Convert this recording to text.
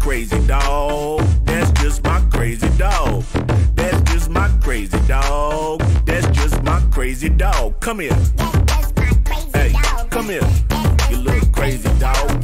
crazy dog. That's just my crazy dog. That's just my crazy dog. That's just my crazy dog. Come here. Hey, come here. You little crazy dog.